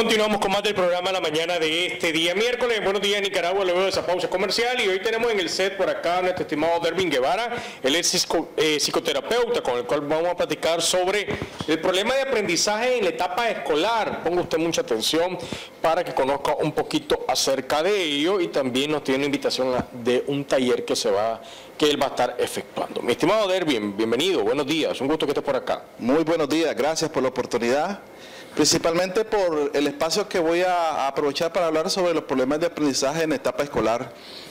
Continuamos con más del programa La Mañana de este día miércoles. Buenos días, Nicaragua, luego de esa pausa comercial. Y hoy tenemos en el set por acá a nuestro estimado Derwin Guevara. Él es psicoterapeuta, con el cual vamos a platicar sobre el problema de aprendizaje en la etapa escolar. Ponga usted mucha atención para que conozca un poquito acerca de ello, y también nos tiene una invitación de un taller que él va a estar efectuando. Mi estimado Derwin, bienvenido, buenos días, un gusto que estés por acá. Muy buenos días, gracias por la oportunidad, principalmente por el espacio que voy a aprovechar para hablar sobre los problemas de aprendizaje en la etapa escolar.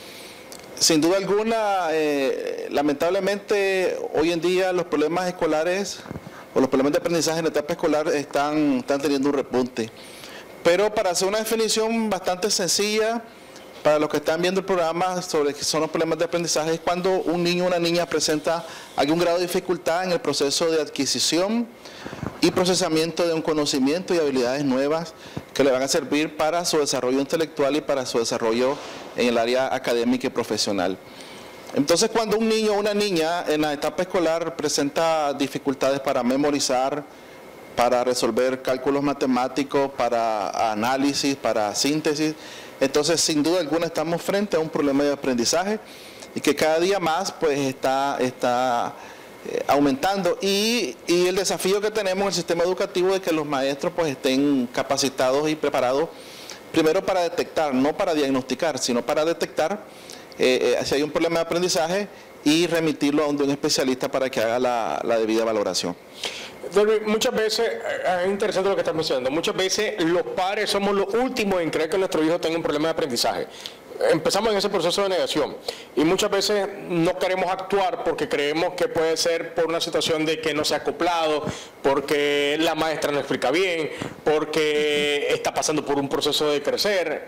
Sin duda alguna, lamentablemente, hoy en día los problemas escolares o los problemas de aprendizaje en la etapa escolar están teniendo un repunte. Pero para hacer una definición bastante sencilla, para los que están viendo el programa sobre qué son los problemas de aprendizaje, es cuando un niño o una niña presenta algún grado de dificultad en el proceso de adquisición y procesamiento de un conocimiento y habilidades nuevas que le van a servir para su desarrollo intelectual y para su desarrollo en el área académica y profesional. Entonces, cuando un niño o una niña en la etapa escolar presenta dificultades para memorizar, para resolver cálculos matemáticos, para análisis, para síntesis, entonces sin duda alguna estamos frente a un problema de aprendizaje y que cada día más pues está aumentando, y el desafío que tenemos en el sistema educativo de que los maestros pues estén capacitados y preparados primero para detectar, no para diagnosticar, sino para detectar si hay un problema de aprendizaje y remitirlo a un especialista para que haga la debida valoración. Muchas veces, es interesante lo que estás mencionando, muchas veces los padres somos los últimos en creer que nuestro hijo tenga un problema de aprendizaje. Empezamos en ese proceso de negación y muchas veces no queremos actuar porque creemos que puede ser por una situación de que no se ha acoplado, porque la maestra no explica bien, porque está pasando por un proceso de crecer,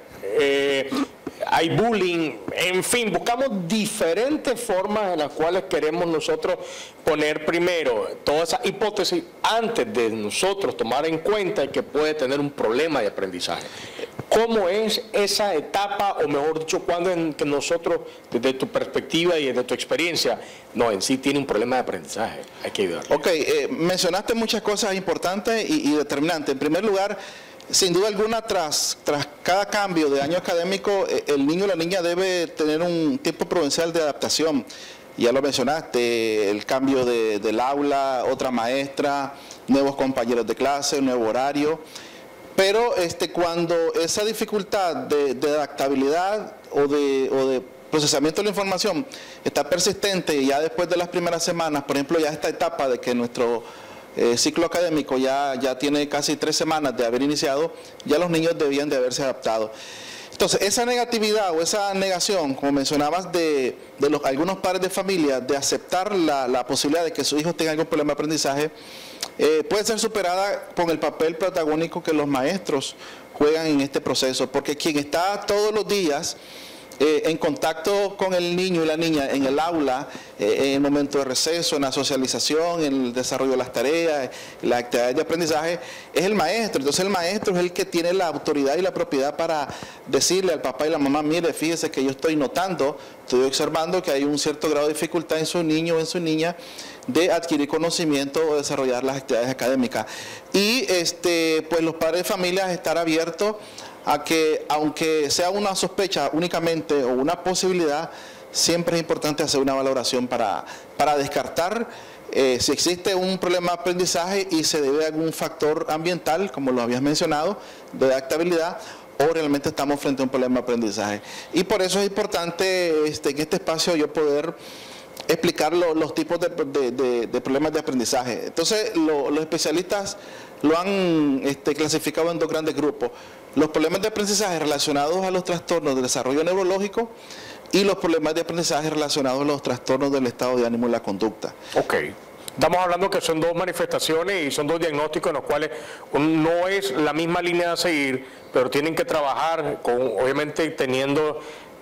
hay bullying, en fin, buscamos diferentes formas en las cuales queremos nosotros poner primero toda esa hipótesis antes de nosotros tomar en cuenta que puede tener un problema de aprendizaje. ¿Cómo es esa etapa, o mejor dicho, cuándo en que nosotros, desde tu perspectiva y desde tu experiencia, no, en sí tiene un problema de aprendizaje? Hay que ayudarle. Ok, mencionaste muchas cosas importantes y determinantes. En primer lugar, sin duda alguna, tras cada cambio de año académico, el niño o la niña debe tener un tiempo prudencial de adaptación. Ya lo mencionaste, el cambio del aula, otra maestra, nuevos compañeros de clase, nuevo horario. Pero cuando esa dificultad de adaptabilidad o de procesamiento de la información está persistente, y ya después de las primeras semanas, por ejemplo, ya esta etapa de que nuestro ciclo académico ya tiene casi 3 semanas de haber iniciado, ya los niños debían de haberse adaptado. Entonces, esa negatividad o esa negación, como mencionabas, de algunos padres de familia, de aceptar la posibilidad de que sus hijos tengan algún problema de aprendizaje, puede ser superada con el papel protagónico que los maestros juegan en este proceso, porque quien está todos los días en contacto con el niño y la niña en el aula, en el momento de receso, en la socialización, en el desarrollo de las tareas, las actividades de aprendizaje, es el maestro. Entonces el maestro es el que tiene la autoridad y la propiedad para decirle al papá y la mamá: mire, fíjese que yo estoy notando, estoy observando que hay un cierto grado de dificultad en su niño o en su niña de adquirir conocimiento o desarrollar las actividades académicas. Y pues los padres de familia estar abiertos a que, aunque sea una sospecha únicamente o una posibilidad, siempre es importante hacer una valoración para descartar si existe un problema de aprendizaje y se debe a algún factor ambiental, como lo habías mencionado, de adaptabilidad, o realmente estamos frente a un problema de aprendizaje. Y por eso es importante en este espacio yo poder explicar los tipos de problemas de aprendizaje. Entonces, los especialistas lo han clasificado en 2 grandes grupos: los problemas de aprendizaje relacionados a los trastornos del desarrollo neurológico y los problemas de aprendizaje relacionados a los trastornos del estado de ánimo y la conducta. Ok. Estamos hablando que son 2 manifestaciones y son 2 diagnósticos en los cuales no es la misma línea a seguir, pero tienen que trabajar obviamente teniendo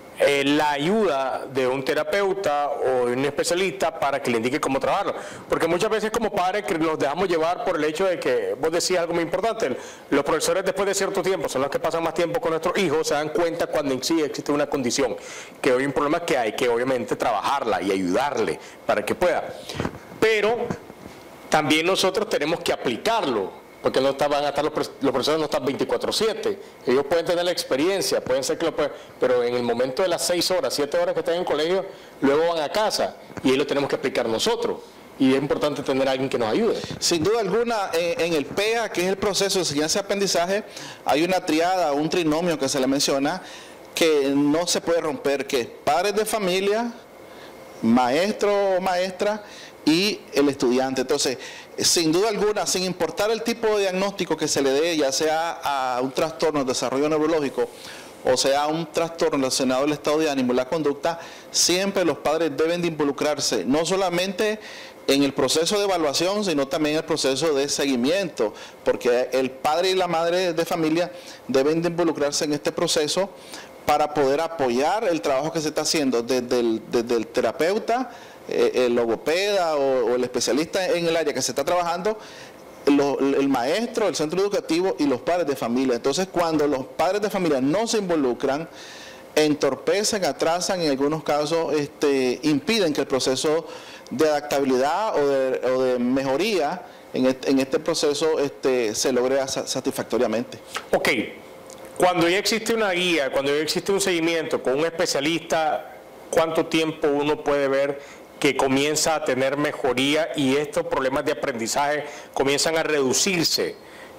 la ayuda de un terapeuta o de un especialista para que le indique cómo trabajarlo. Porque muchas veces como padres que nos dejamos llevar por el hecho de que, vos decías algo muy importante, los profesores después de cierto tiempo son los que pasan más tiempo con nuestros hijos, se dan cuenta cuando en sí existe una condición, que hoy hay un problema que hay que obviamente trabajarla y ayudarle para que pueda. Pero también nosotros tenemos que aplicarlo porque no van a estar los profesores no están 24/7. Ellos pueden tener la experiencia, pueden ser que pero en el momento de las 6 horas, 7 horas que están en el colegio, luego van a casa y ahí lo tenemos que explicar nosotros. Y es importante tener a alguien que nos ayude. Sin duda alguna, en el PEA, que es el proceso de enseñanza-aprendizaje, hay una triada, un trinomio que se le menciona, que no se puede romper, que es padres de familia, maestro o maestra y el estudiante. Entonces, sin duda alguna, sin importar el tipo de diagnóstico que se le dé, ya sea a un trastorno de desarrollo neurológico o sea un trastorno relacionado al estado de ánimo y la conducta, siempre los padres deben de involucrarse, no solamente en el proceso de evaluación, sino también en el proceso de seguimiento, porque el padre y la madre de familia deben de involucrarse en este proceso para poder apoyar el trabajo que se está haciendo desde el terapeuta, el logopeda o el especialista en el área que se está trabajando, el maestro, el centro educativo y los padres de familia. Entonces, cuando los padres de familia no se involucran, entorpecen, atrasan, en algunos casos impiden que el proceso de adaptabilidad o de mejoría en este proceso se logre satisfactoriamente. Ok, cuando ya existe una guía, cuando ya existe un seguimiento con un especialista, ¿cuánto tiempo uno puede ver que comienza a tener mejoría y estos problemas de aprendizaje comienzan a reducirse?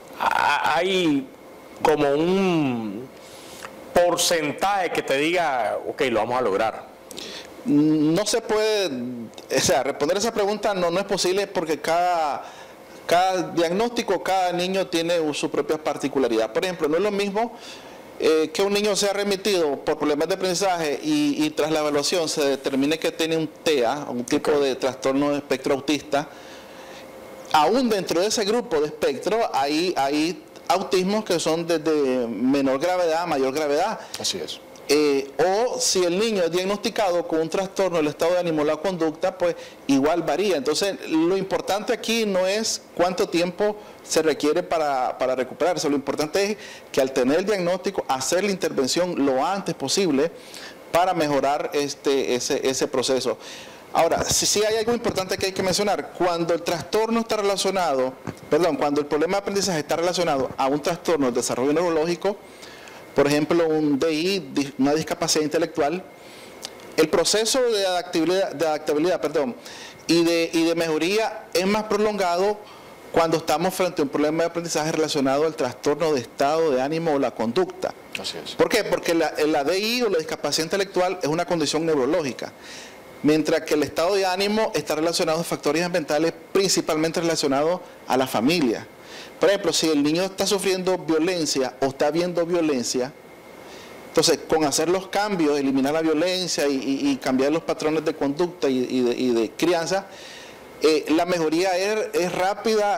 Hay como un porcentaje que te diga, ok, lo vamos a lograr. No se puede, o sea, responder esa pregunta no es posible, porque cada diagnóstico, cada niño tiene su propia particularidad. Por ejemplo, no es lo mismo que un niño sea remitido por problemas de aprendizaje y tras la evaluación se determine que tiene un TEA, un tipo de trastorno de espectro autista. Aún dentro de ese grupo de espectro hay autismos que son desde menor gravedad a mayor gravedad. Así es. O si el niño es diagnosticado con un trastorno del estado de ánimo o la conducta, pues igual varía. Entonces, lo importante aquí no es cuánto tiempo se requiere para recuperarse. Lo importante es que al tener el diagnóstico, hacer la intervención lo antes posible para mejorar ese proceso. Ahora, sí hay algo importante que hay que mencionar. Cuando el trastorno está relacionado, cuando el problema de aprendizaje está relacionado a un trastorno del desarrollo neurológico, por ejemplo, un DI, una discapacidad intelectual, el proceso de adaptabilidad y de mejoría es más prolongado cuando estamos frente a un problema de aprendizaje relacionado al trastorno de estado de ánimo o la conducta. Así es. ¿Por qué? Porque la DI o la discapacidad intelectual es una condición neurológica, mientras que el estado de ánimo está relacionado a factores ambientales principalmente relacionados a la familia. Por ejemplo, si el niño está sufriendo violencia o está viendo violencia, entonces con hacer los cambios, eliminar la violencia y cambiar los patrones de conducta y de crianza, la mejoría es rápida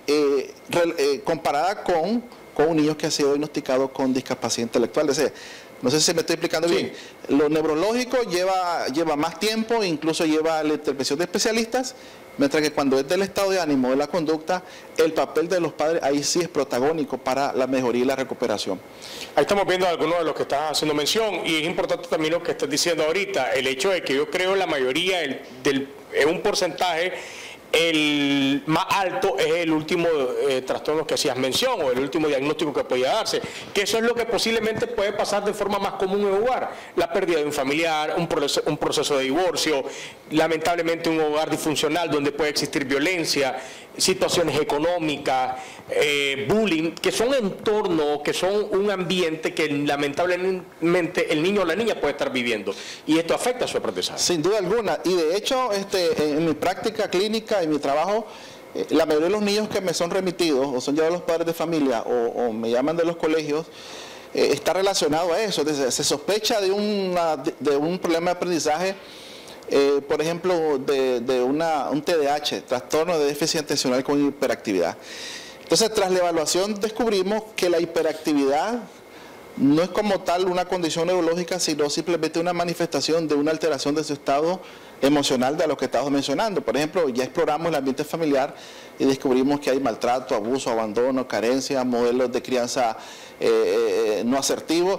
comparada con un niño que ha sido diagnosticado con discapacidad intelectual. No sé si me estoy explicando bien. Lo neurológico lleva más tiempo, incluso lleva la intervención de especialistas, mientras que cuando es del estado de ánimo, de la conducta, el papel de los padres ahí sí es protagónico para la mejoría y la recuperación. Ahí estamos viendo algunos de los que estás haciendo mención, y es importante también lo que estás diciendo ahorita, el hecho de que yo creo la mayoría es un porcentaje, el más alto es el último trastorno que hacías mención, o el último diagnóstico que podía darse, que eso es lo que posiblemente puede pasar de forma más común en el hogar: la pérdida de un familiar, un proceso de divorcio, lamentablemente un hogar disfuncional donde puede existir violencia, situaciones económicas, bullying, que son entornos, que son un ambiente que lamentablemente el niño o la niña puede estar viviendo, y esto afecta a su aprendizaje. Sin duda alguna, y de hecho en mi práctica clínica, en mi trabajo, la mayoría de los niños que me son remitidos o son llevados a los padres de familia o me llaman de los colegios, está relacionado a eso. Se sospecha de un problema de aprendizaje, por ejemplo, de un TDAH, trastorno de déficit atencional con hiperactividad. Entonces, tras la evaluación descubrimos que la hiperactividad no es como tal una condición neurológica, sino simplemente una manifestación de una alteración de su estado emocional, de lo que estamos mencionando. Por ejemplo, ya exploramos el ambiente familiar y descubrimos que hay maltrato, abuso, abandono, carencia, modelos de crianza no asertivos.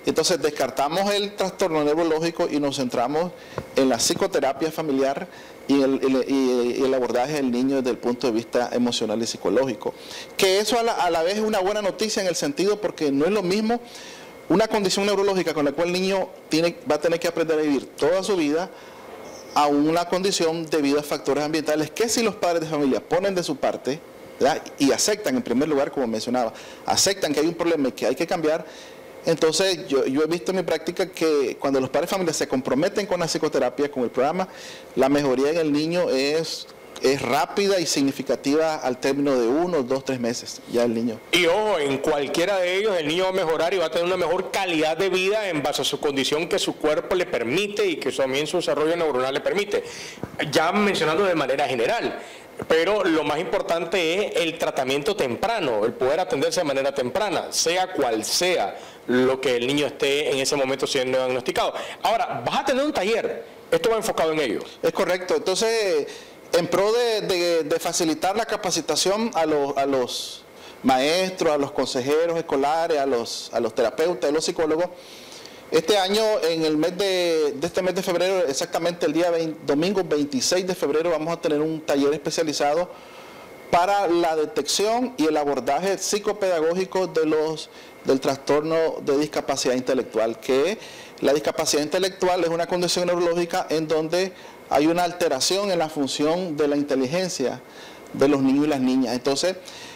Entonces descartamos el trastorno neurológico y nos centramos en la psicoterapia familiar y el abordaje del niño desde el punto de vista emocional y psicológico. Que eso a la vez es una buena noticia en el sentido porque no es lo mismo una condición neurológica con la cual el niño va a tener que aprender a vivir toda su vida a una condición debido a factores ambientales que si los padres de familia ponen de su parte, ¿verdad?, y aceptan en primer lugar, como mencionaba, aceptan que hay un problema y que hay que cambiar. Entonces yo he visto en mi práctica que cuando los padres de familia se comprometen con la psicoterapia, con el programa, la mejoría en el niño es rápida y significativa al término de 1, 2, 3 meses, ya el niño. Y ojo, en cualquiera de ellos el niño va a mejorar y va a tener una mejor calidad de vida en base a su condición que su cuerpo le permite y que también su desarrollo neuronal le permite. Ya mencionando de manera general, pero lo más importante es el tratamiento temprano, el poder atenderse de manera temprana, sea cual sea lo que el niño esté en ese momento siendo diagnosticado. Ahora, vas a tener un taller, esto va enfocado en ello. Es correcto, entonces en pro de facilitar la capacitación a los maestros, a los consejeros escolares, a los terapeutas, a los psicólogos, este año, en el mes de este mes de febrero, exactamente el día domingo 26 de febrero, vamos a tener un taller especializado para la detección y el abordaje psicopedagógico del trastorno de discapacidad intelectual, que la discapacidad intelectual es una condición neurológica en donde hay una alteración en la función de la inteligencia de los niños y las niñas. Entonces,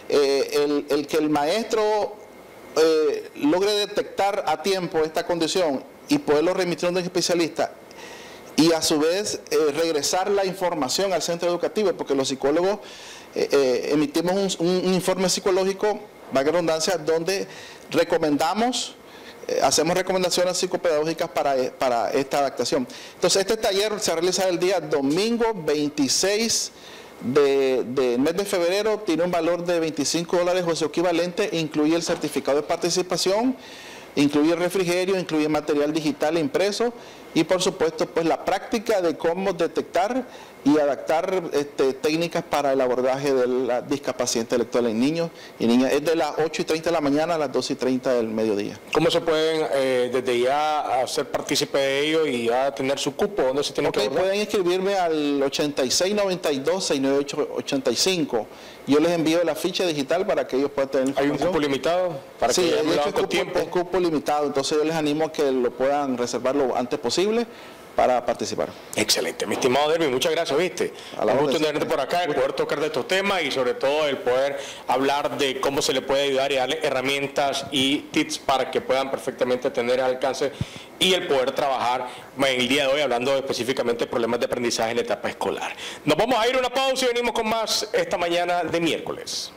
el que el maestro logre detectar a tiempo esta condición y poderlo remitir a un especialista y a su vez regresar la información al centro educativo, porque los psicólogos emitimos un informe psicológico, valga la redundancia, donde recomendamos, hacemos recomendaciones psicopedagógicas para esta adaptación. Entonces este taller se realiza el día domingo 26 del mes de febrero, tiene un valor de $25 o su equivalente, incluye el certificado de participación, incluye refrigerio, incluye material digital impreso y por supuesto pues la práctica de cómo detectar y adaptar técnicas para el abordaje de la discapacidad intelectual en niños y niñas. Es de las 8:30 de la mañana a las 2:30 del mediodía. ¿Cómo se pueden desde ya hacer partícipe de ello y ya tener su cupo? ¿Dónde se tienen que abordar? Pueden inscribirme al 8692-69885. Yo les envío la ficha digital para que ellos puedan tener información. ¿Hay un cupo limitado? Para sí, que es cupo limitado, entonces yo les animo a que lo puedan reservar lo antes posible para participar. Excelente, mi estimado Derby, muchas gracias, ¿viste? Un gusto tenerte por acá, el poder tocar de estos temas y sobre todo el poder hablar de cómo se le puede ayudar y darle herramientas y tips para que puedan perfectamente tener alcance y el poder trabajar en el día de hoy hablando específicamente de problemas de aprendizaje en la etapa escolar. Nos vamos a ir a una pausa y venimos con más esta mañana de miércoles.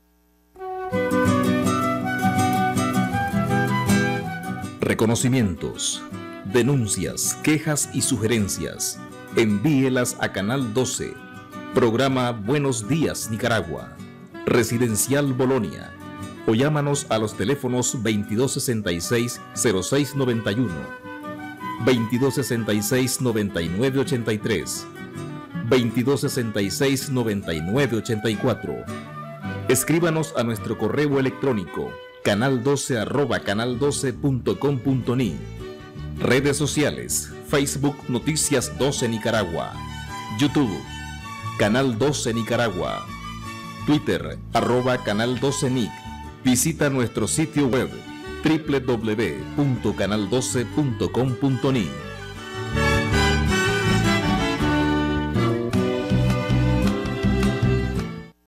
Reconocimientos, denuncias, quejas y sugerencias. Envíelas a Canal 12, programa Buenos Días Nicaragua, Residencial Bolonia, o llámanos a los teléfonos 2266-0691, 2266-9983, 2266-9984. Escríbanos a nuestro correo electrónico canal12@canal12.com.ni. Redes sociales: Facebook Noticias 12 Nicaragua, YouTube Canal 12 Nicaragua, Twitter @Canal 12 Nic. Visita nuestro sitio web www.canal12.com.ni.